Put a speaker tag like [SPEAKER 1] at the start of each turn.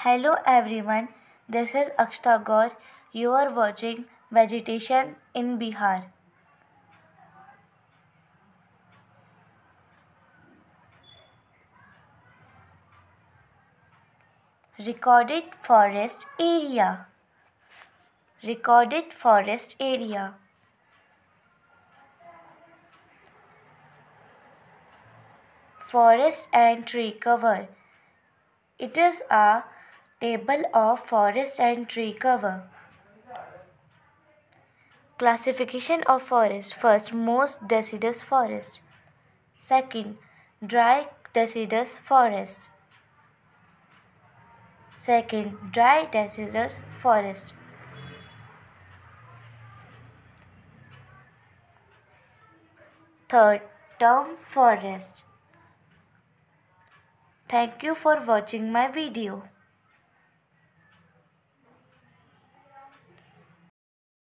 [SPEAKER 1] Hello everyone, this is Akshta Gaur. You are watching Vegetation in Bihar. Recorded forest area. Recorded forest area. Forest and tree cover. It is a table of forest and tree cover. Classification of forest. First, most deciduous forest. Second, dry deciduous forest. Second, dry deciduous forest. Third, term forest. Thank you for watching my video.